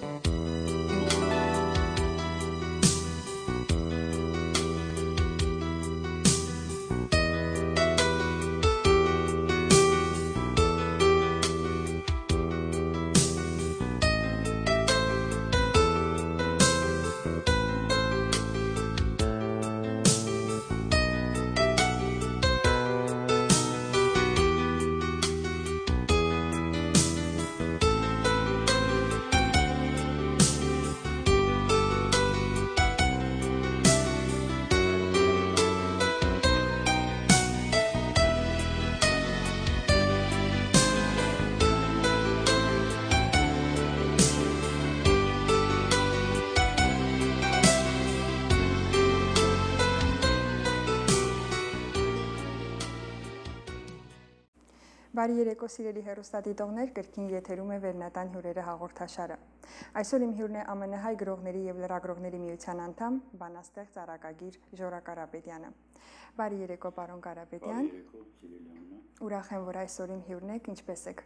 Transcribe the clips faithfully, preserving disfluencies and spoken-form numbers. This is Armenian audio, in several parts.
Բարի երեկո սիրելի հեռուստադիտողներ, կրկին եթերում է Վերնատան հյուրերը հաղորդաշարը։ Այսօր իմ հյուրն է Ա Մն Հայ գրողների եւ լրագրողների միության անդամ, բանաստեղծ առակագիր Ժորա Կարապետյանը։ Բարի երեկո, պարոն Կարապետյան։ Բարի երեկո, սիրելի Աննա։ Ուրախ եմ, որ այսօր իմ հյուրն եք, ինչպե՞ս եք։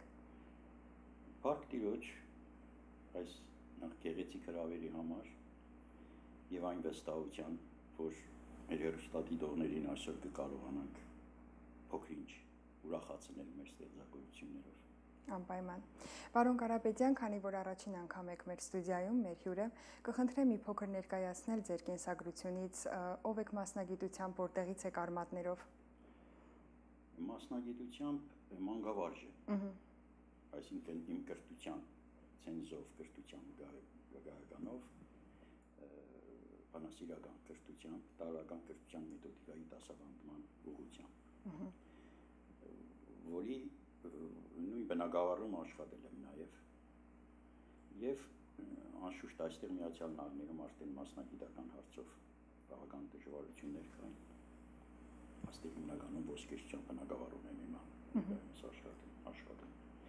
Փառք Տիրոջ, այս նախ գեղեցիկ հրավերի համար եւ այն վստահության, որ մեր հեռուստադիտողներին այսօր կկարողանանք փոքր-ինչ ուրախացնել մեր ստեղծագործություններով։ Անպայման։ Պարոն Կարապետյան, քանի որ առաջին անգամ եք մեր ստուդիայում, մեր հյուրը, կխնդրեմ մի փոքր ներկայացնել ձեր կենսագրությունից, ով եք մասնագիտությամբ, որտեղից եք արմատներով։ Մասնագիտությամբ մանկավարժ եմ։ Այսինքն իմ կրթության ցենզով կրթության գագանով բանասիրական կրթությամբ, տարրական կրթության մեթոդիկայի դասավանդման ուղղությամբ։ Որի նույն բնակավարում աշխատել եմ նաև եւ անշուշտ այստեղ Միացյալ Նահանգներում արդեն մասնագիտական հարցով բավական դժվարություններ կային։ Այստեղ հիմնականում ոսկերչության բնակավարում եմ հիմա աշխատել, աշխատել։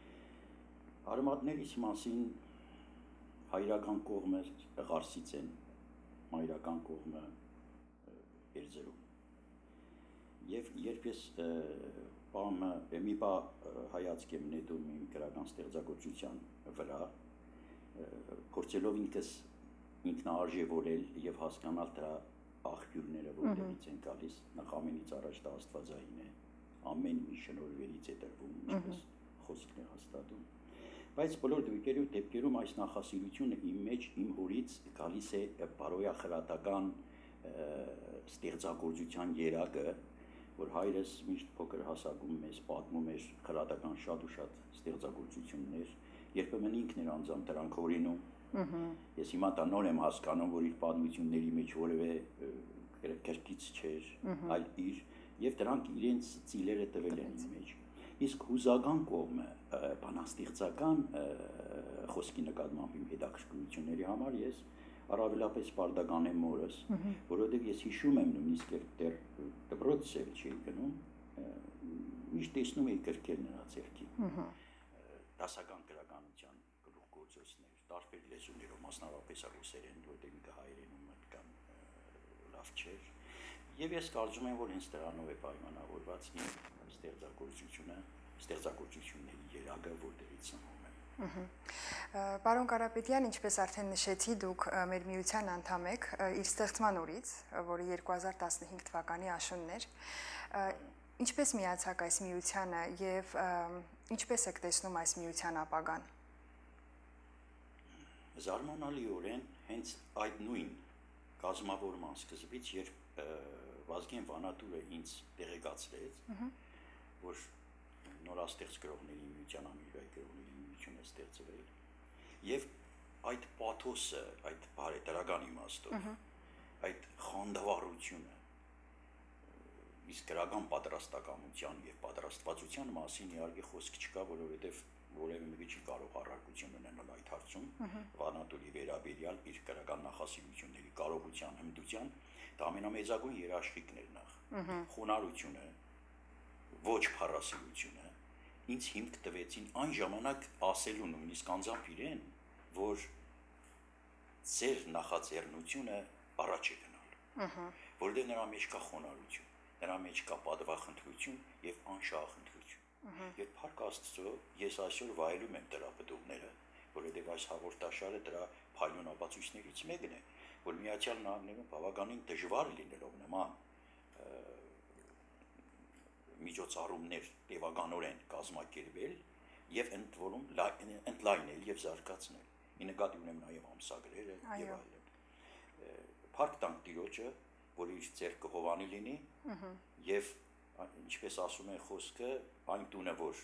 Արմատներիս մասին հայրական կողմը Ղարսից են, մայրական կողմը Երձերում։ Եվ երբ ես Պամը մի բա հայացք եմ նետում իմ գրական ստեղծագործության վրա, փորձելով ինքս ինքնաարժևորել եւ հասկանալ դրա աղբյուրները, որտեղից են գալիս, նախ ամենից առաջ դա աստվածային է, ամեն մի շնորհվերից է տրվում, ինչպես խոսքն է հաստատում։ Բայց բոլոր դեպքերում դեպքերում այս նախասիրությունը իմ մեջ իմ հորից գալիս է բարոյախրատական ստեղծագործության երակը, որ հայրս միշտ փոքր հասակում մեզ պատմում էր խրատական շատ ու շատ ստեղծագործություններ, երբեմն ինքն էր անձամբ դրանք հորինում։ Ես հիմա դա նոր եմ հասկանում, որ իր պատմությունների մեջ որևէ կրկից չէր, այլ իր, եւ դրանք իրենց ծիլերը տվել են ինձ մեջ։ Իսկ հուզական կողմը, բանաստեղծական խոսքի նկատմամբ իմ հետաքրքրությունների համար ես առավելապես պարտական եմ մորս, որովհետև ես հիշում եմ նույնիսկ դեռ դպրոց էլ չի գնում, միշտ տեսնում էի գրքեր նրա ձեռքին, դասական գրականության գլուխգործոցներ, տարբեր լեզուներով, մասնավորապես ռուսերեն, որտեղ ինքը հայերենում մտքան լավ չէր, եւ ես կարծում եմ, որ հենց դրանով է պայմանավորված իմ ստեղծագործությունը, ստեղծագործությունների երակը, որտեղից ծնվում է։ Պարոն Կարապետյան, ինչպես արդեն նշեցի, դուք մեր միության անդամ եք իր ստեղծման օրից, որը երկու հազար տասնհինգ թվականի աշունն էր, ինչպես միացաք այս միությանը եւ ինչպես եք տեսնում այս միության ապագան։ Զարմանալիորեն հենց այդ նույն կազմավորման սկզբից, երբ Վազգեն Վանատուրը ինձ տեղեկացրեց, որ նորաստեղծ գրողների միության, ամերիկայի գրողների միություն է ստեղծվել, եւ այդ պաթոսը, այդ բարետարական իմաստով, այդ խանդավառությունը, իսկ գրական պատրաստակամության եւ պատրաստվածության մասին իհարկե խոսք չկա, որովհետեւ որևէ մեկը չի կարող առարկություն ունենալ այդ հարցում, Վանատուրի վերաբերյալ իր գրական նախասիրությունների կարողության, հմտության, դա ամենամեծագույն երաշխիքն էր նախ, խոնարհությունը, ոչ փառասիրությունը, ինձ հիմք տվեցին այն ժամանակ ասելու նույնիսկ անձամբ իրեն, որ ձեր նախաձեռնությունը առաջ է գնալ, որտեղ նրա մեջ կա խոնարհություն, նրա մեջ կա պատվախնդրություն եւ անշահախնդրություն։ Եվ փառք Աստծո, ես այսօր վայելում եմ դրա բդուղները, որովհետեւ այս հաղորդաշարը դրա փայլուն ապացույցներից մեկն է, որ Միացյալ Նահանգներում բավականին դժվար լինելով նման միջոցառումներ տևականորեն կազմակերպել եւ ընդ որում ընդլայնել եւ զարգացնել։ Ի նկատի ունեմ նաեւ ամսագրերը եւ այլն։ Փառք տանք Տիրոջը, որ իր ձեռքը հովանի լինի եւ ինչպես ասում են խոսքը, այն տունը, որ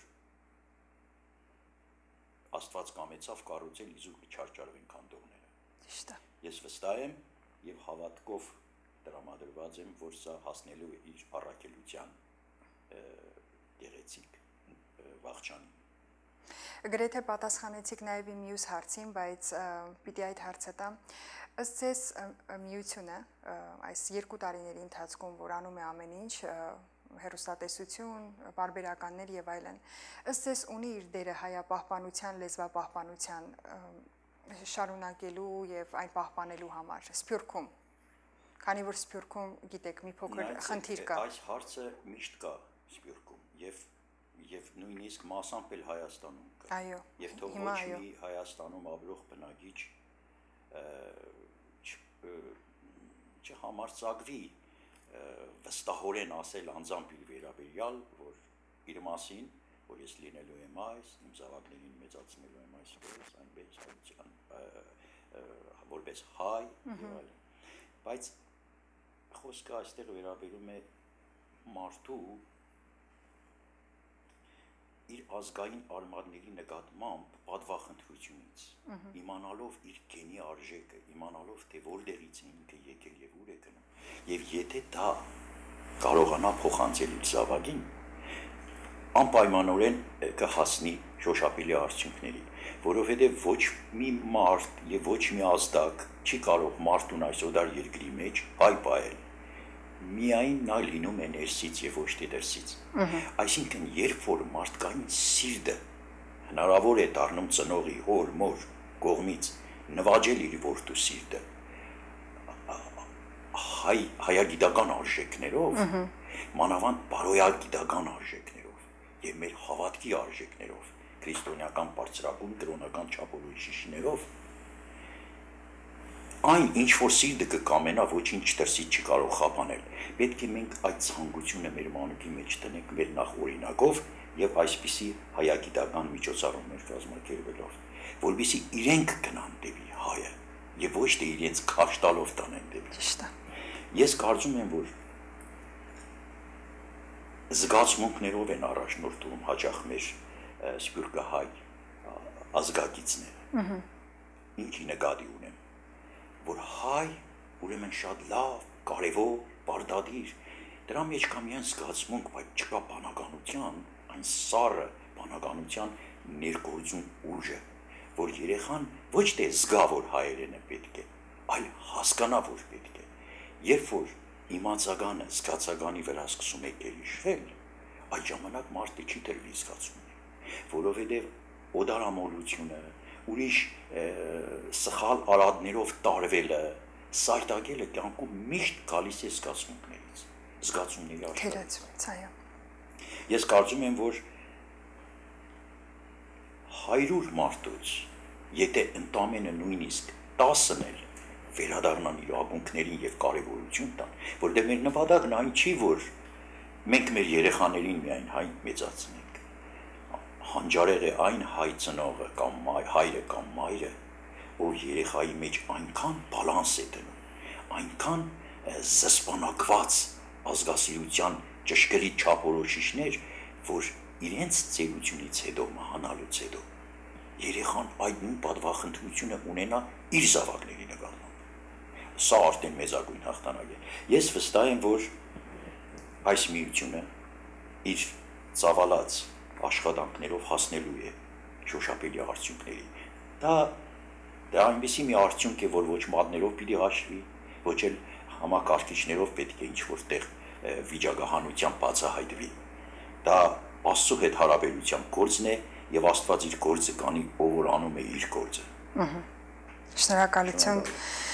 Աստված կամեցավ կառուցել իզուր չարչարվեն քանդողները։ Ճիշտ է։ Ես վստահ եմ եւ հավատքով տրամադրված եմ, որ սա հասնելու է իր առաքելության գեղեցիկ վաղճանին։ Գրեթե պատասխանեցիք նաև իմ մյուս հարցին, բայց պիտի այդ հարցը տամ։ Ըստ ձեզ միությունը այս երկու տարիների ընթացքում, որ անում է ամեն ինչ, հեռուստատեսություն, պարբերականներ եւ այլն, ըստ ձեզ ունի իր դերը հայապահպանության, լեզվապահպանության շարունակելու եւ այն պահպանելու համար Սփյուռքում։ Քանի որ Սփյուռքում, գիտեք, մի փոքր խնդիր կա։ Այս հարցը միշտ կա Սփյուռքում եւ եւ նույնիսկ մասամբ էլ Հայաստանում կա։ Այո։ Եվ թող ոչ մի Հայաստանում ապրող բնակիչ չհամարձակվի վստահորեն ասել անձամբ իր վերաբերյալ, որ իր մասին, որ ես լինելու եմ այս, իմ զավակներին մեծացնելու եմ այսպես, այնպես հայության, որպես հայ եւ այլն։ Բայց խոսքը այստեղ վերաբերում է մարդու իր ազգային արմատների նկատմամբ պատվախնդրությունից, իմանալով իր գենի արժեքը, իմանալով թե որտեղից է ինքը եկել եւ ուր է գնում, եւ եթե դա կարողանա փոխանցել իր զավակին, անպայմանորեն կհասնի շոշափելի արդյունքների, որովհետեւ ոչ մի մարդ եւ ոչ մի ազգ չի կարող մարդուն այս օդար երկրի մեջ հայ պահել։ Միայն նա լինում է ներսից եւ ոչ թե դրսից։ Այսինքն, երբ որ մարդկային սիրտը հնարավոր է դառնում ծնողի, հոր, մոր կողմից նվաճել իր որդու սիրտը հայ հայագիտական արժեքներով, մանավանդ բարոյագիտական արժեքներով եւ մեր հավատքի արժեքներով, քրիստոնեական բարձրակում, կրոնական չափորոշիչներով, այն ինչ որ սիրտը կկամենա, ոչինչ դրսից չի կարող խափանել։ Պետք է մենք այդ ցանկությունը մեր մանուկի մեջ տնենք մեր նախ օրինակով եւ այսպիսի հայագիտական միջոցառումներ կազմակերպելով, որովհետեւ իրենք գնան դեպի հայը եւ ոչ թե իրենց քաշ տալով տանեն դեպի։ Ճիշտ է։ Ես կարծում եմ, որ զգացմունքներով են առաջնորդում հաճախ մեր սփյուռքահայ ազգագիծները։ Ինչի նկատի ունեմ, որ հայ ուրեմն շատ լավ, կարևոր, բարդադիր, դրա մեջ կա միայն զգացմունք, բայց չկա բանականության, այն սառը բանականության ներգործուն ուժը, որ երեխան ոչ թե զգա, որ հայերեն է պետք է, այլ հասկանա, որ պետք է։ Երբ որ իմացականը զգացականի վրա սկսում է գերիշխել, այդ ժամանակ մարդը չի դրվի զգացումներ, որովհետև օդարամոլությունը, ուրիշ սխալ արադներով տարվելը, սայտակելը կյանքում միշտ գալիս է զգացմունքներից, զգացումների աշխարհից։ Ես կարծում եմ, որ հարյուր մարդուց, եթե ընդամենը նույնիսկ տասն էլ վերադառնան իր ակունքներին եւ կարեւորություն տան, որտեղ մեր նպատակն այն չի, որ մենք մեր երեխաներին միայն հայ մեծացնենք։ Հանճարեղ է այն հայ ծնողը կամ հայրը կամ մայրը, որ երեխայի մեջ այնքան բալանս է դնում, այնքան զսպանակված ազգասիրության ճշգրիտ չափորոշիչներ, որ իրենց ծերությունից հետո մահանալուց հետո երեխան այդ նույն պատվախնդրությունը ունենա իր զավակների նկատմամբ։ Սա արդեն մեծագույն հաղթանակ է։ Ես վստահ եմ, որ այս միությունը իր ծավալած աշխատանքներով հասնելու է շոշափելի արդյունքների։ Դա դա այնպիսի մի արդյունք է, որ ոչ մատներով պիտի հաշվի, ոչ էլ համակարգիչներով պետք է ինչ-որ տեղ վիճակահանության բացահայտվի։ Դա Աստծո հետ հարաբերության գործն է եւ Աստված իր գործը կանի, ով որ անում է իր գործը։ Շնորհակալություն։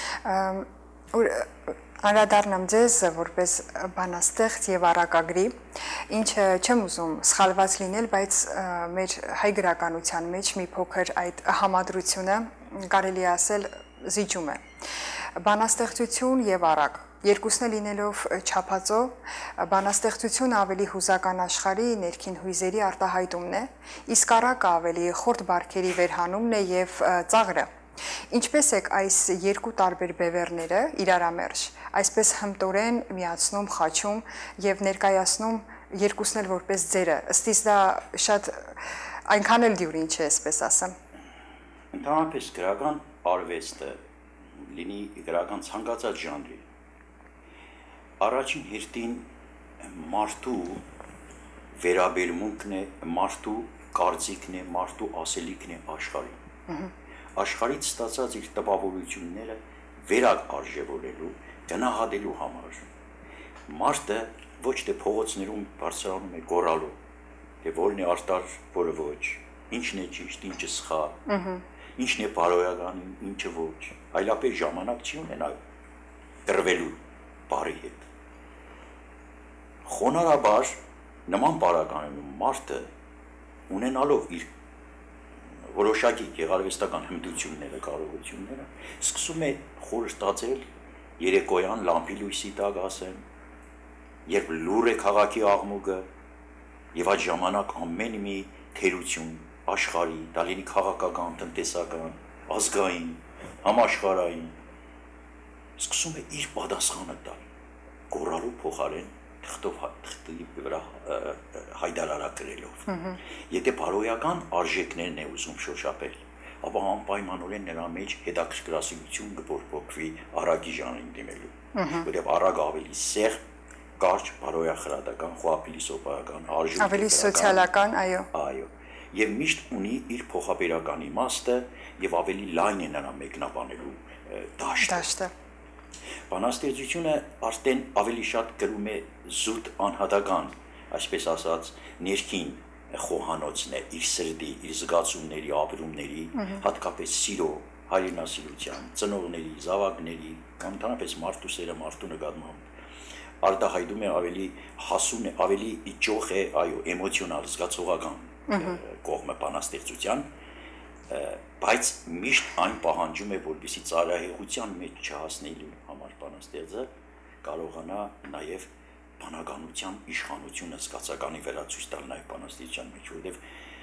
Անդրադառնամ ձեզ որպես բանաստեղծ եւ առակագրի, ինչը չեմ ուզում սխալված լինել, բայց մեր հայ գրականության մեջ մի փոքր այդ համադրությունը կարելի է ասել զիջում է։ Բանաստեղծություն եւ առակ, երկուսն է լինելով չափածո, բանաստեղծությունը ավելի հուզական աշխարհի ներքին հույզերի արտահայտումն է, իսկ առակը ավելի խորտ բարքերի վերհանումն է եւ ծաղրը։ Ինչպես եք այս երկու տարբեր բևեռները իրարամերժ, այսպես հմտորեն միացնում, խաչում եւ ներկայացնում երկուսն էլ որպես ձերը, ըստիս դա շատ այնքան էլ դյուրին չէ, այսպես ասեմ։ Ընդհանրապես գրական արվեստը լինի գրական ցանկացած ժանրի առաջին հերթին մարդու վերաբերմունքն է, մարդու կարծիքն է, մարդու ասելիքն է աշխարհին։ Աշխարհից ստացած իր տպավորությունները վերարժևորելու, գնահատելու համար։ Մարդը ոչ թե փողոցներում բարձրանում է գոռալու, թե որն է արտար, որը ոչ, ինչն է ճիշտ, ինչը սխալ, ինչն է բարոյական, ինչը ոչ, այլապես ժամանակ չի ունենա կռվելու բարի հետ։ Խոնարհաբար նման բարականում մարդը ունենալով իր որոշակի գեղարվեստական հմտությունները, կարողությունները, սկսում է խորհրդածել երեկոյան լամպի լույսի տակ ասեն, երբ լուր է քաղաքի աղմուկը, եւ այդ ժամանակ ամեն մի թերություն աշխարհի, դա լինի քաղաքական, տնտեսական, ազգային, համաշխարհային, սկսում է իր պատասխանը տալ, գոռալու փոխարեն թղթով թղթի վրա հայտարարակ գրելով։ Եթե բարոյական արժեքներն է ուզում շոշափել, ապա անպայմանորեն նրա մեջ հետաքրքրասիրություն կփոփոխվի առակի ժանրին դիմելու, որտեղ առակը ավելի սեղ, կարճ, բարոյախրատական, խոհափիլիսոփայական, արժույթ, ավելի սոցիալական, այո։ Այո։ Եվ միշտ ունի իր փոխաբերական իմաստը եւ ավելի լայն է նրա մեկնաբանելու դաշտը։ Բանաստեղծությունը արդեն ավելի շատ գրում է զուտ անհատական, այսպես ասած, ներքին խոհանոցն է, իր սրտի, իր զգացումների, ապրումների, հատկապես սիրո, հայրենասիրության, ծնողների, զավակների, կամ ընդհանրապես մարդու սերը, մարդու նկատմամբ արտահայտում է ավելի հասուն է, ավելի իջող է, այո, էմոցիոնալ, զգացողական կողմը բանաստեղծության, բայց միշտ այն պահանջում է, որպեսզի ծայրահեղության մեջ չհասնելու համար բանաստեղծը կարողանա նաև բանականության իշխանությունը զգացականի վերացույց տալ նաև բանաստեղծության մեջ, որովհետև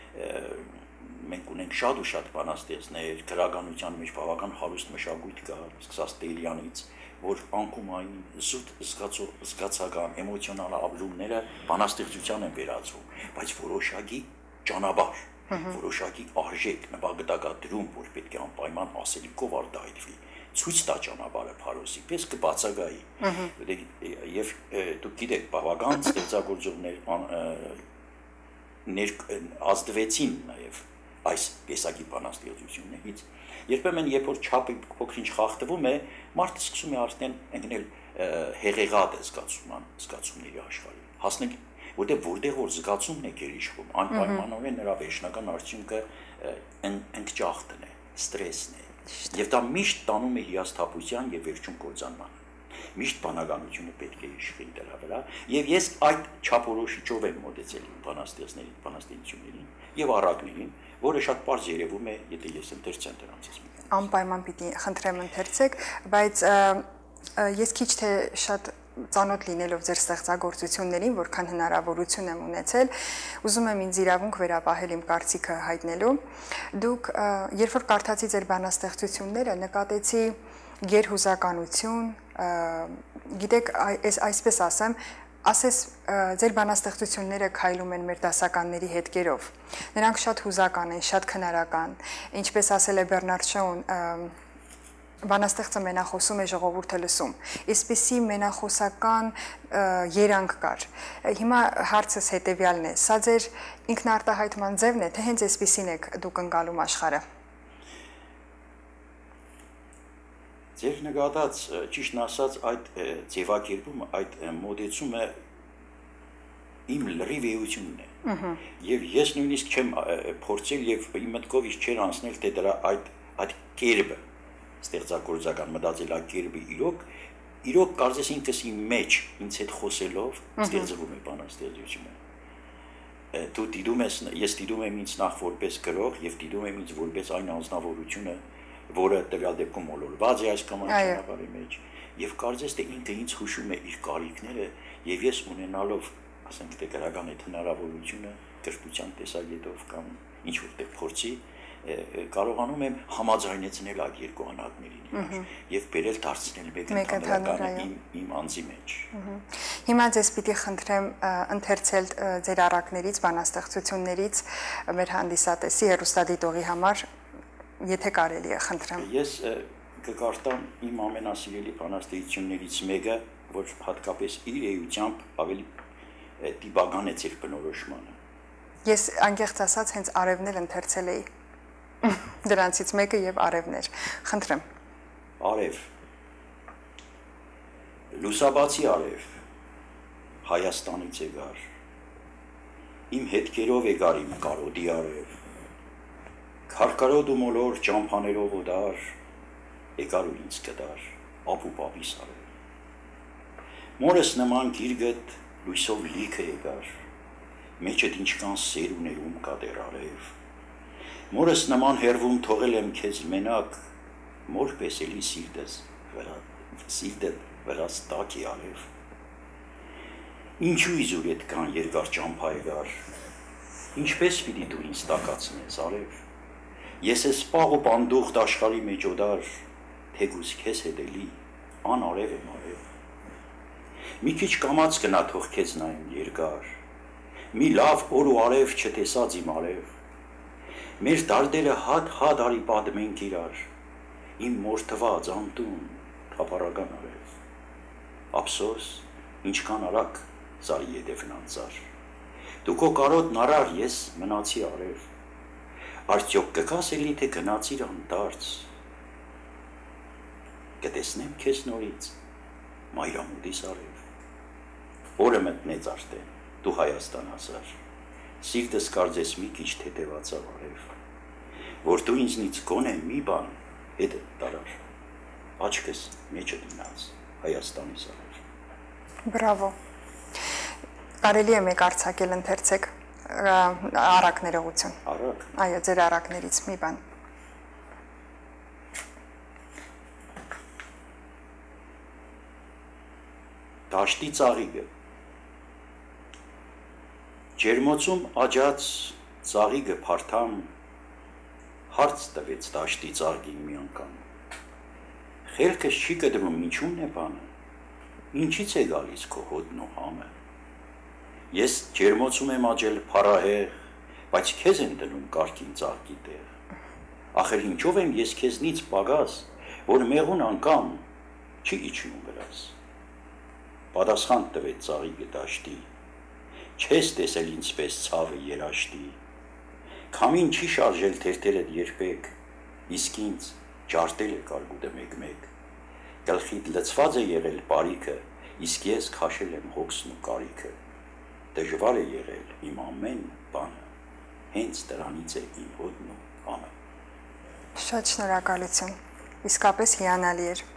մենք ունենք շատ ու շատ բանաստեղծներ, գրականության մեջ բավական հարուստ մշակույթ կա, սկսած Տերյանից, որ անկումային զուտ զգացական, էմոցիոնալ ապրումները բանաստեղծության են վերածվում, բայց որոշակի ճանապարհ, որոշակի արժեք, նպատակադրում, որ պետք է անպայման ասելիքով արտահայտվի, ցույց տա ճանապարհը Փարոսի պես կբացակայի։ Եվ դուք գիտեք, բավական ստեղծագործողներ ազդվեցին նաև այս տեսակի բանաստեղծություններից։ Երբեմն երբ որ չափը փոքր-ինչ խախտվում է, մարդը սկսում է արդեն ընկնել հեղեղատ զգացման, զգացումների աշխարհի։ Հասնենք, որտեղ որտեղ որ զգացումն է գերիշխում, անպայմանորեն նրա վերջնական արդյունքը ընկճախտն է, ստրեսն է։ Եվ դա միշտ տանում է հիասթափության եւ վերջում կործանման։ Միշտ բանականությունը պետք է իշխի դրա վրա, եւ ես այդ չափորոշիչով եմ մոտեցել բանաստեղծների, բանաստեղծություններին եւ առակներին, որը շատ པարզ երևում է, եթե ես ընթերցեմ դրանցից մի քանի։ Անպայման պիտի խնդրեմ ընթերցեք, բայց ես քիչ թե շատ ծանոթ լինելով ձեր ստեղծագործություններին, որքան հնարավորություն եմ ունեցել, ուզում եմ ինձ իրավունք վերապահել իմ կարծիքը հայտնելու։ Դուք երբ որ կարդացի ձեր բանաստեղծությունները, նկատեցի գերհուզականություն, գիտեք, այսպես ասեմ, ասես ձեր բանաստեղծությունները քայլում են մեր դասականների հետքերով։ Նրանք շատ հուզական են, շատ քնարական, ինչպես ասել է Բեռնարդ Շոուն, բանաստեղծը մենախոսում է, ժողովուրդը լսում։ Այսպիսի մենախոսական երանգ կար։ Հիմա հարցս հետևյալն է, սա ձեր ինքնարտահայտման ձևն է, թե հենց այսպիսին եք դուք ընկալում աշխարհը։ Ձեր նկատած, ճիշտն ասած, այդ ձևակերպումը, այդ մոտեցումը իմ լրիվ էությունն է։ Եվ ես նույնիսկ չեմ փորձել եւ իմ մտքովից չեր անցնել, թե դրա այդ այդ կերպը ստեղծագործական մտածելակերպը իրոք իրոք կարծես ինքս իմ մեջ ինձ հետ խոսելով ստեղծվում է բանաստեղծությունը։ Դու դիտում ես, ես դիտում եմ ինձ նախ որպես գրող եւ դիտում եմ ինձ որպես այն անձնավորությունը, որը տվյալ դեպքում մոլորված է այս կամ այն ճանապարհի մեջ, եւ կարծես թե ինքը ինձ հուշում է իր կարիքները, եւ ես ունենալով, ասենք թե գրական այդ հնարավորությունը կրթության տեսակետով կամ ինչ որտեղ փորձի կարողանում եմ համաձայնեցնել այդ երկու անհատներին եւ բերել դարձնել մեկ ընդհանրական իմ իմ անձի մեջ։ Հիմա ձեզ պիտի խնդրեմ ընթերցել ձեր առակներից, բանաստեղծություններից մեր հանդիսատեսի հեռուստադիտողի համար, եթե կարելի է, խնդրեմ։ Ես կկարտամ իմ ամենասիրելի բանաստեղծություններից մեկը, որ հատկապես իր էությամբ ավելի տիպական է ձեր բնորոշմանը։ Ես անկեղծ ասած հենց արևներ ընթերցել էի։ Դրանցից մեկը եւ արևներ։ Խնդրեմ։ Արև։ Լուսաբացի արև։ Հայաստանից է գար։ Իմ հետքերով է գար իմ կարոդի արև։ Քարկարոտ ու մոլոր ճամփաներով օդար, եկար ու ինձ կդար, ապ ու պապիս արև։ Մորս նման գիրգդ լույսով լիքը եկար, մեջդ ինչքան սեր ուներում կա դեռ արև։ Մորս նման հերվում թողել եմ քեզ մենակ, մոր պես էլի սիրտս վրա, սիրտդ վրաս տաքի արև։ Ինչու իզուր այդքան երկար ճամփայգար, ինչպես պիտի դու ինձ տակացնես արև։ Ես ես պաղ ու պանդուխտ աշխարհի մեջ օդար, թեկուզ քեզ հետելի, ան արև եմ արև։ Մի քիչ կամաց գնա թող քեզ նայեմ երկար, մի լավ օր ու արև չտեսած իմ արև։ Մեր դարդերը հատ-հատ արի պատմենք իրար, իմ մորթված անտուն թափառական արև։ Ափսոս, ինչքան արագ զարի ետևն անցար։ Դու քո կարոտն արար, ես մնացի արև։ Արդյոք կգաս էլի թե գնացիր անտարծ։ Կտեսնեմ քեզ նորից, մայրամուտիս արև։ Օրը մտնեց արդեն, դու Հայաստան հասար։ Սիրտս կարծես մի քիչ թեթևացավ արև, որ դու ինձնից գոնե մի բան հետ տարար, աչքս մեջը դինած Հայաստանից արև։ Բրավո։ Կարելի է մեկ արձակել, ընթերցեք առակ ներողություն։ Առակ։ Այո, ձեր առակներից մի բան։ Դաշտի ծաղիկը։ Ջերմոցում աճած ծաղիկը փարթամ, հարց տվեց դաշտի ծաղկին մի անգամ։ Խելքս չի կտրում, ինչու՞մն է բանը, ինչից է գալիս քո հոտն ու համը։ Ես ջերմոցում եմ աճել փարահեղ, բայց քեզ եմ դնում կարգին ծաղկի տեղ։ Ախր ինչով եմ ես քեզնից պագաս, որ մեղուն անգամ չի իջնում վրաս։ Պատասխան տվեց ծաղիկը դաշտի, չես տեսել ինձպես ցավը երաշտի, քամին չի շարժել թերթերդ երբեք, իսկ ինձ ջարդել է կարգուտը մեկ-մեկ, գլխիդ լցված է եղել բարիքը, իսկ ես քաշել եմ հոգսն ու կարիքը, դժվար է եղել իմ ամեն բանը, հենց դրանից է իմ հոտն ու համը։ Շատ շնորհակալություն, իսկապես հիանալի էր։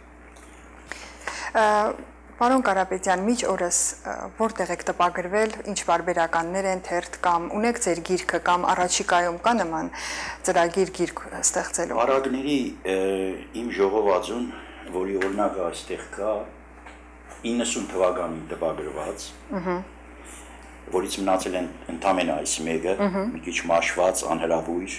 Պարոն Կարապետյան, միջ օրս որտեղ եք տպագրվել, ինչ բարբերականներ են, թերթ կամ ունեք ձեր գիրքը կամ առաջիկայում կա նման ծրագիր գիրք ստեղծելու։ Առակների իմ ժողովածուն, որի օրինակը այստեղ կա, իննսուն թվականին տպագրված, որից մնացել են ընդամենը այս մեկը, մի քիչ մաշված, անհրավույր։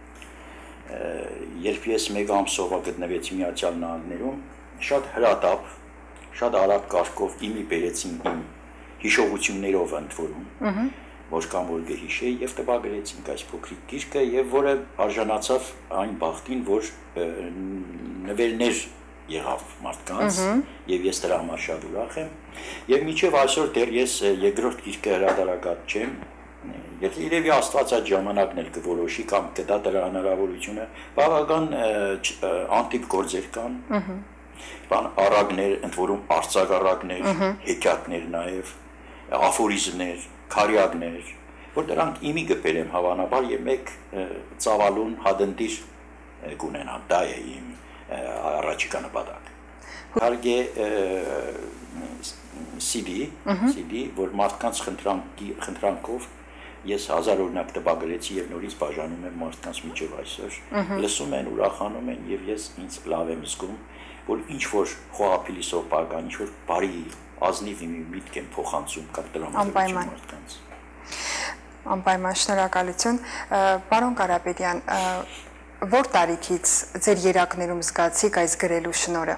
Երբ ես մեկ ամսով գտնվեցի Միացյալ Նահանգներում, շատ հրատապ, շատ արագ կարգով իմի բերեցին իմ հիշողություններով ընդորում, որ կամ որ գհիշեի եւ տպագրեցինք այս փոքրիկ գիրքը եւ որը արժանացավ այն բախտին, որ նվերներ եղավ մարդկանց եւ ես դրա համար շատ ուրախ եմ եւ մինչեւ այսօր դեռ ես երկրորդ գիրքը հրատարակած չեմ եթե իրեւի Աստված այդ ժամանակն էլ կորոշի կամ կտա դրա հնարավորությունը բավական անտիպ գործեր կան բան առակներ, ընդ որում արձակ առակներ, հեքիաթներ նաև, աֆորիզմներ, քարյակներ, որ դրանք իմի գպել եմ հավանաբար եւ մեկ ծավալուն հադնդիր կունենան, դա է իմ առաջիկա նպատակ։ Հարկ է սի դի, սի դի, որ մարդկանց խնդրանքով ես հազար օրինակ տպագրեցի եւ նորից բաժանում եմ մարդկանց միջև այսօր, լսում են, ուրախանում են եւ ես ինձ լավ եմ զգում, որ ինչ որ խոհափիլիսոփական, ինչ որ բարի ազնիվ մի միտք եմ փոխանցում կամ տրամադրում մարդկանց։ Անպայման շնորհակալություն, պարոն Կարապետյան, որ տարիքից ձեր երակներում զգացիք այս գրելու շնորհը։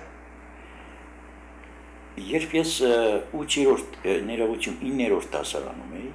Երբ ես ութերորդ ներողություն իններորդ դասարանում էի,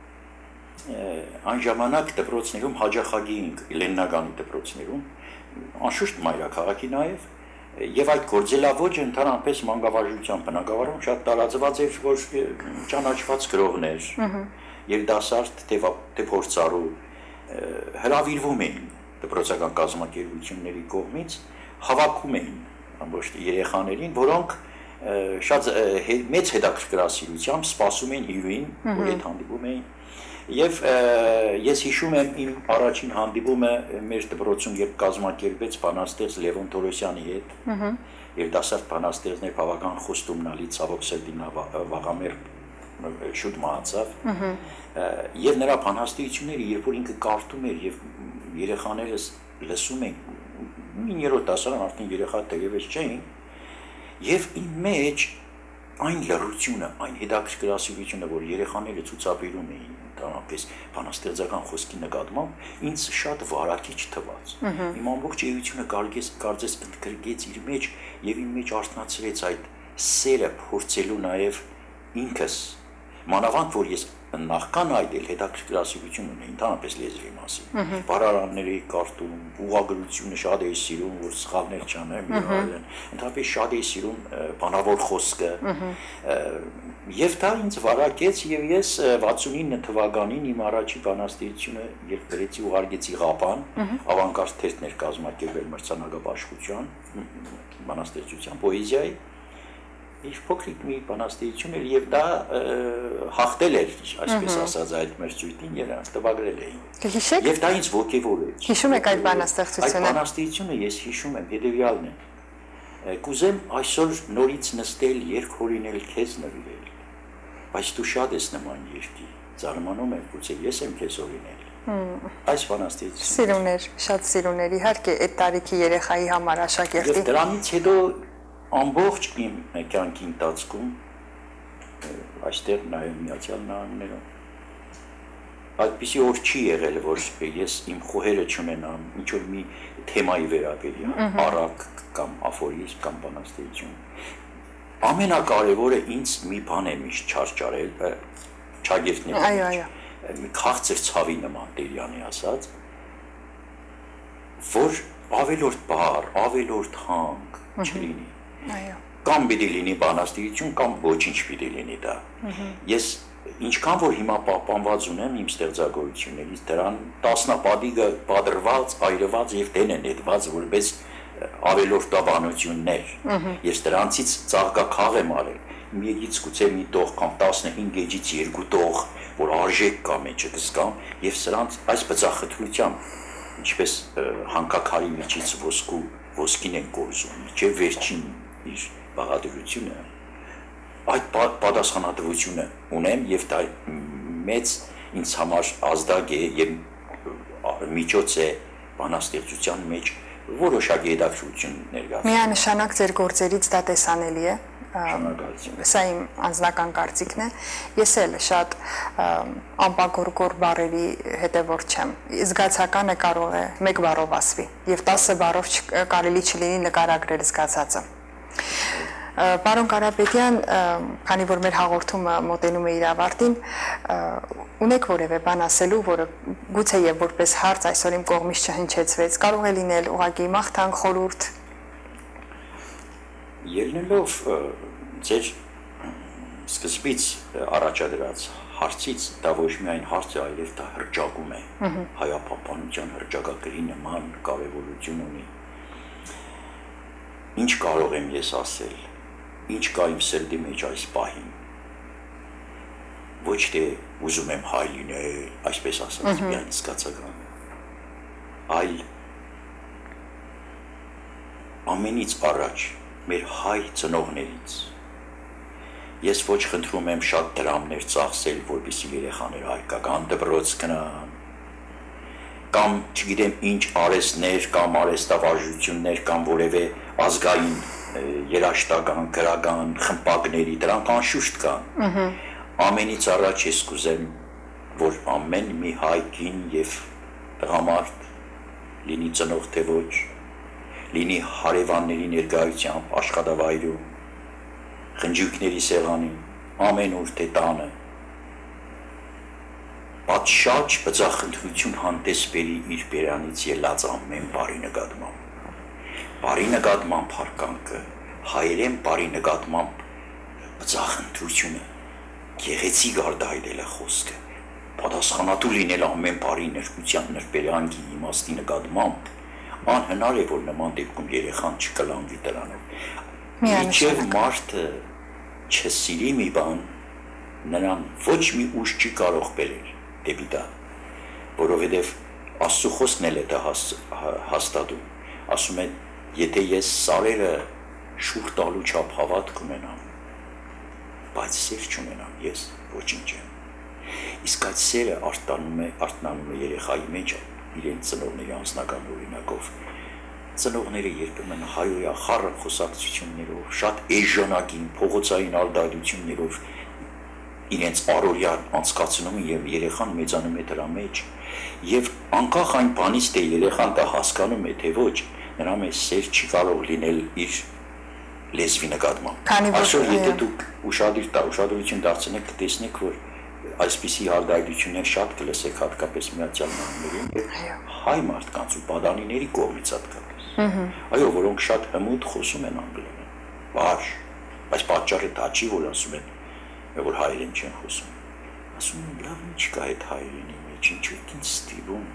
այն ժամանակ դպրոցներում հաջախագի էինք Լեննագանի դպրոցներում, անշուշտ մայրաքաղաքի նաև, եւ այդ գործելավոճը ընդհանրապես մանկավարժության բնագավառում շատ տարածված էր, որ ճանաչված գրողներ, երիտասարդ թե փորձառու հրավիրվում էին դպրոցական կազմակերպությունների կողմից, հավաքում էին ամբողջ երեխաներին, որոնք շատ մեծ հետաքրքրասիրությամբ սպասում էին իրույն, որ այդ հանդիպում էին։ Եվ ես հիշում եմ իմ առաջին հանդիպումը մեր դպրոցում, երբ կազմակերպեց բանաստեղծ Լևոն Թորոսյանի հետ, երիտասարդ բանաստեղծներ բավական խոստումնալի, ցավոք սրտի վաղամեր շուտ մահացավ, եւ նրա բանաստեղծությունները, երբ որ ինքը կարդում էր եւ երեխաները լսում էին, իններորդ դասարան արդեն երեխա թերևս չէին, եւ իմ մեջ այն լռությունը, այն հետաքրքրասիրությունը, որ երեխաները ցուցաբերում էին ընդհանրապես բանաստեղծական խոսքի նկատմամբ, ինձ շատ վարակիչ թվաց։ Իմ ամբողջ էությունը կարծես ընդգրկեց իր մեջ եւ իմ մեջ արթնացրեց այդ սերը փորձելու նաեւ ինքս, մանավանդ որ ես նախքան այդ էլ հետաքրքրասիրություն ունեի ընդհանրապես լեզվի մասին։ Բառարանների կարդում, ուղղագրությունը շատ էի սիրում, որ սխալներ չանեմ եւ այլն։ Ընդհանրապես շատ էի սիրում բանավոր խոսքը։ Եվ դա ինձ վարակեց եւ ես վաթսունինը թվականին իմ առաջի բանաստեղծությունը երբ գրեցի ուղարկեցի Ղապան, ավանգարդ թերթներ կազմակերպել մրցանակաբաշխության, բանաստեղծության, պոեզիայի Ինչ փոքրիկ մի բանաստեղծություն էր եւ դա հաղթել էր, այսպես ասած, այդ մրցույթին եւ տպագրել էին։ Հիշեք։ Եվ դա ինձ ոգևորեց։ Հիշում եք այդ բանաստեղծությունը։ Այդ բանաստեղծությունը ես հիշում եմ, հետեւյալն է։ Կուզեմ այսօր նորից նստել, երգ հորինել, քեզ նվիրել։ Բայց դու շատ ես նման երկի։ Զարմանում եմ, գուցե ես եմ քեզ հորինել։ Այս բանաստեղծությունը։ Սիրուներ, շատ սիրուներ, իհարկե, այդ տարիքի երեխայի համար աշակերտի։ Եվ դրանից հետո ամբողջ իմ կյանքի ընթացքում այստեղ նաև Միացյալ Նահանգներում այդպիսի օր չի եղել, որ ես իմ խոհերը չունենամ ինչ որ մի թեմայի վերաբերյալ, առակ կամ աֆորիզմ կամ բանաստեղծություն։ Ամենակարևորը ինձ մի բան է միշտ չարճարել, չագերտների։ Այո, այո։ Մի քաղցր ցավի նման Տերյանի ասած, որ ավելորդ բառ, ավելորդ հանգ չլինի։ Այո։ Կամ պիտի լինի բանաստեղծություն, կամ ոչինչ պիտի լինի դա։ Ես ինչքան որ հիմա պահպանված ունեմ իմ ստեղծագործություններից, դրան տասնապատիկը պատրված, այրված եւ դեն են ետված որպես ավելորդաբանություններ։ Ես դրանցից ծաղկաքաղ եմ արել։ Միգից գուցե մի տող կամ տասնհինգ էջից երկու տող, որ արժեք կա մեջը կզգամ, եւ սրանց այս բծախտրությամբ, ինչպես հանքաքարի միջից ոսկու ոսկին են կորզում, չէ վերջին իր բաղադրությունը, այդ պատասխանատվությունը ունեմ եւ դա մեծ ինձ համար ազդակ է եւ միջոց է բանաստեղծության մեջ որոշակի հետաքրքրություն ներկայացնել։ Միանշանակ ձեր գործերից դա տեսանելի է։ Սա իմ անձնական կարծիքն է։ Ես էլ շատ անպագորգոր բառերի հետևորդ չեմ։ Զգացականը կարող է մեկ բառով ասվի եւ տասը բառով կարելի չլինի նկարագրել զգացածը։ Պարոն Կարապետյան, քանի որ մեր հաղորդումը մոտենում է իր ավարտին, ունեք որևէ բան ասելու, որը գուցե եւ որպես հարց այսօր իմ կողմից չհնչեցվեց, կարող է լինել ուղղակի մաղթանք, խորհուրդ։ Ելնելով ձեր սկզբից առաջադրած հարցից, դա ոչ միայն հարց է, այլև դա հրճակում է, հայապահպանության հրճակագրի նման կարևորություն ունի։ Ինչ կարող եմ ես ասել, ինչ կա իմ սրտի մեջ այս պահին, ոչ թե ուզում եմ հայ լինել, այսպես ասած, միայն զգացական, այլ ամենից առաջ մեր հայ ծնողներից, Ես ոչ խնդրում եմ շատ դրամներ ծախսել, որպեսզի երեխաները հայկական դպրոց գնան, կամ չգիտեմ ինչ արհեստներ կամ արհեստավարժություններ կամ որևէ ազգային երաժշտական, գրական խմբակների, դրանք անշուշտ կան։ Ամենից առաջ ես կուզեմ, որ ամեն մի հայ կին եւ տղամարդ, լինի ծնող թե ոչ, լինի հարևանների ներկայությամբ աշխատավայրում, խնջույքների սեղանին, ամենուր թե տանը, պատշաճ բծախնդրություն հանդես բերի իր բերանից ելած ամեն բարի նկատմամբ։ Բարի նկատմամբ հարգանքը, հայերեն բարի նկատմամբ բծախնդրությունը, գեղեցիկ արտահայտել է խոսքը, պատասխանատու լինել ամեն բարի նրբության, նրբերանգի իմաստի նկատմամբ, անհնար է, որ նման դեպքում երեխան չկլանվի դրանով։ Մինչև մարդը չսիրի մի բան, նրան ոչ մի ուժ չի կարող բերել դեպի դա, որովհետև Աստծո խոսքն էլ է դա հաստատում, ասում է, եթե ես սարերը շուռ տալու չափ հավատք ունենամ, բայց սեր չունենամ, ես ոչինչ եմ։ Իսկ այդ սերը արտանում է, արտանանում է երեխայի մեջ իրենց ծնողների անձնական օրինակով։ Ծնողները երբեմն հայոյա խառը խոսակցություններով, շատ էժանագին, փողոցային արտահայտություններով իրենց առօրյա անցկացնում են եւ երեխան մեծանում է դրա մեջ։ Եվ անկախ այն բանից, թե երեխան դա հասկանում է, թե ոչ, նրա մեջ սեր չի կարող լինել իր լեզվի նկատմամբ։ Այսօր եթե դուք ուշադիր ուշադրություն դարձնեք, կտեսնեք, որ այսպիսի արտահայտություններ շատ կլսեք հատկապես Միացյալ Նահանգներում եւ հայ մարդկանց ու պատանիների կողմից հատկապես։ Այո, որոնք շատ հմուտ խոսում են անգլերեն, բարձ, բայց պատճառը դա չի, որ ասում են, որ հայերեն չեն խոսում։ Ասում են, լավ ինչ կա այդ հայերենի մեջ, ինչ է ինձ ստիպում։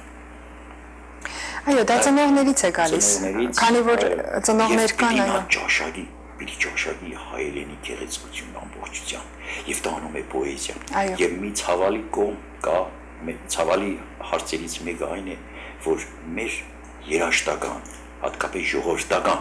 Այո, դա ծնողներից է գալիս, քանի որ ծնողներ կան, այո։ Ճաշակի, պիտի ճաշակի հայերենի գեղեցկությունն ամբողջությամբ, եւ դա անում է պոեզիան։ Եվ մի ցավալի կողմ կա, ցավալի հարցերից մեկը այն է, որ մեր երաժշտական, հատկապես ժողովրդական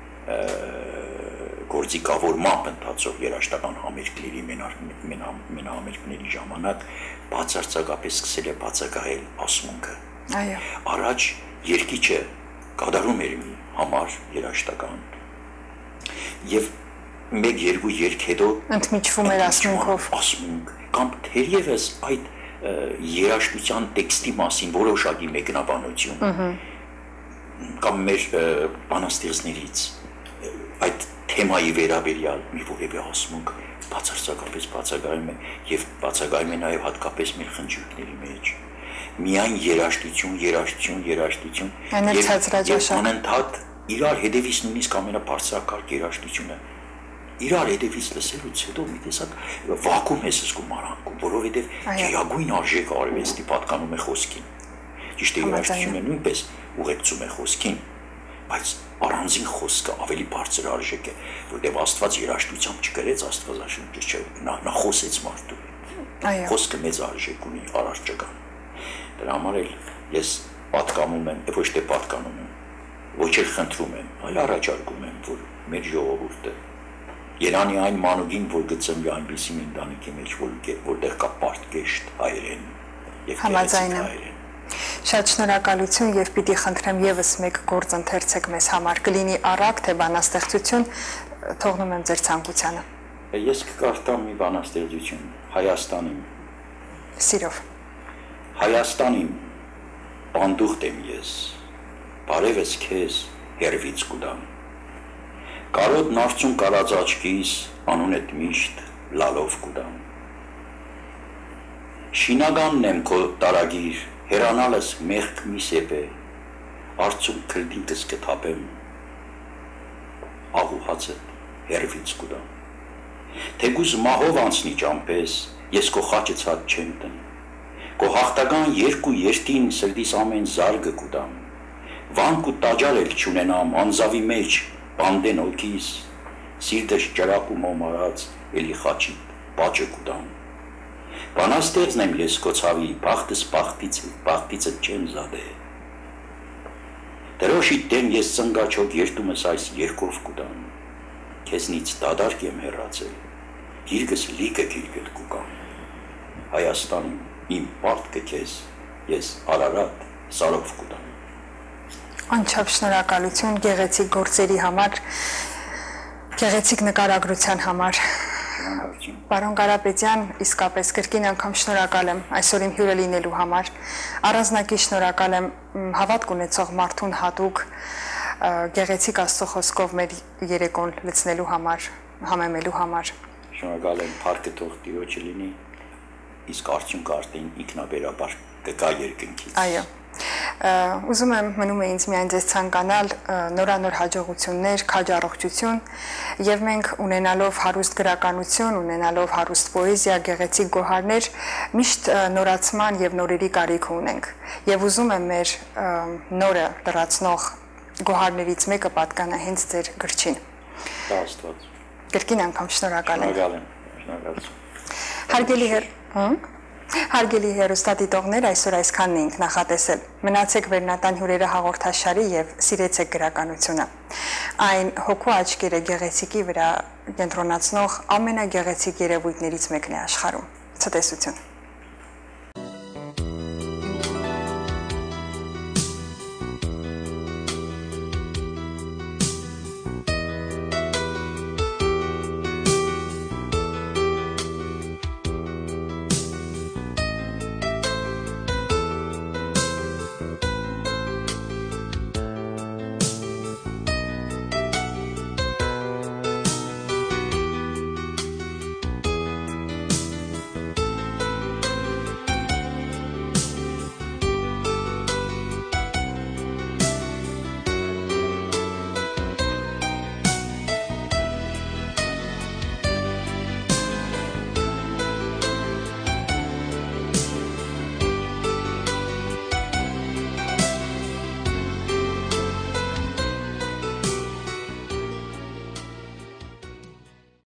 գործիքավորմամբ ընթացող երաժշտական համերգների մենահամերգների ժամանակ բացարձակապես սկսել է բացակայել ասմունքը։ Առաջ երգիչը կատարում էր մի համար երաժշտական եւ մեկ-երկու երգ հետո ընդմիջվում էր ասմունքով, ասմունք կամ թերևս այդ երաժշտության տեքստի մասին որոշակի մեկնաբանություն կամ մեր բանաստեղծներից այդ թեմայի վերաբերյալ մի որևէ ասմունք բացարձակապես բացակայում է եւ բացակայում է նաեւ հատկապես մեր խնջույքների մեջ։ Միայն երաժշտություն, երաժշտություն, երաժշտություն եւ անընդհատ իրար հետևից նույնիսկ ամենաբարձրակարգ երաժշտությունը իրար հետևից լսելուց հետո մի տեսակ վակուում ես զգում արանքում, որովհետեւ գերագույն արժեքը արվեստի պատկանում է խոսքին։ Ճիշտ է, երաժշտությունը նույնպես ուղեկցում է խոսքին, բայց առանձին խոսքը ավելի բարձր արժեք է, որտեղ Աստված երաժշտությամբ չգրեց Աստվածաշունչը, չէ, նա նա խոսեց մարդու հետ։ Խոսքը մեծ արժեք ունի առարճական։ Դրա համար էլ ես պատկանում եմ, ոչ թե պատկանում եմ, ոչ էլ խնդրում եմ, այլ առաջարկում եմ, որ մեր ժողովուրդը Երանի այն մանուկին, որ գծմի այնպիսի մի ընտանիքի մեջ, որտեղ կա պարտքեշտ հայերեն եւ գեղեցիկ հայերեն։ Շատ շնորհակալություն եւ պիտի խնդրեմ եւս մեկ գործ ընթերցեք մեզ համար, կլինի առակ թե բանաստեղծություն, թողնում եմ ձեր ցանկությանը։ Ես կկարդամ մի բանաստեղծություն Հայաստանին։ Սիրով։ Հայաստանին բանդուղտ եմ ես, բարևս քեզ հերվից կուտամ։ Կարոտ նարցուն կարած աչքիս անունետ միշտ լալով կուտամ։ Շինականն եմ քո տարագիր, հերանալս մեղք մի սեպե, արցում քրդինքս կթապեմ, աղու հացդ հերվից կուտամ։ Թեգուզ մահով անցնի ճամպես, ես քո խաչը ցած չեմ տնի, քո հաղթական երկու երթին սրտիս ամեն զարգը կուտամ, վանք ու տաճար էլ չունենամ անձավի մեջ, բանդեն օքիս, սիրտս ճրակում օմարած, էլի խաչի պաճը կուտամ։ Բանաստեղծն եմ ես քո ցավի, բախտս բախտիցը չեմ զադե։ Դրոշի դեմ ես ծնգաչոք երտումս այս երկով կուտամ, քեզնից դադարք եմ հեռացել, Գիրկս լիքը գիրկդ կուկա։ Հայաստանում իմ պարտքը քեզ, ես Արարատ Սարով կուտամ։ Անչափ շնորհակալություն գեղեցիկ գործերի համար, գեղեցիկ նկարագրության համար։ Պարոն Կարապետյան, իսկապես կրկին անգամ շնորհակալ եմ այսօր իմ հյուրը լինելու համար։ Առանձնակի շնորհակալ եմ հավատք ունեցող մարդուն հատուկ գեղեցիկ Աստծո խոսքով մեր երեկոն լցնելու համար, համեմելու համար։ Շնորհակալ եմ փառքը թող Տիրոջը լինի, իսկ արդյունքը արդեն ինքնաբերաբար կգա երկնքից։ Այո։ Ուզում եմ մնում է ինձ միայն ձեզ ցանկանալ նորանոր հաջողություններ, քաջ առողջություն եւ մենք ունենալով հարուստ գրականություն, ունենալով հարուստ պոեզիա, գեղեցիկ գոհարներ, միշտ նորացման եւ նորերի կարիք ունենք։ Եվ ուզում եմ մեր նորը լրացնող գոհարներից մեկը պատկանա հենց ձեր գրչին։ Դա Աստված։ Կրկին անգամ շնորհակալ եմ։ Շնորհակալ եմ։ Շնորհակալություն։ Հարգելի հեր, Հարգելի հեռուստադիտողներ, այսօր այսքանն էինք նախատեսել։ Մնացեք Վերնատան հյուրերը հաղորդաշարի եւ սիրեցեք գրականությունը։ Այն հոգու աչքերը գեղեցիկի վրա կենտրոնացնող ամենագեղեցիկ երևույթներից մեկն է աշխարհում։ Ցտեսություն։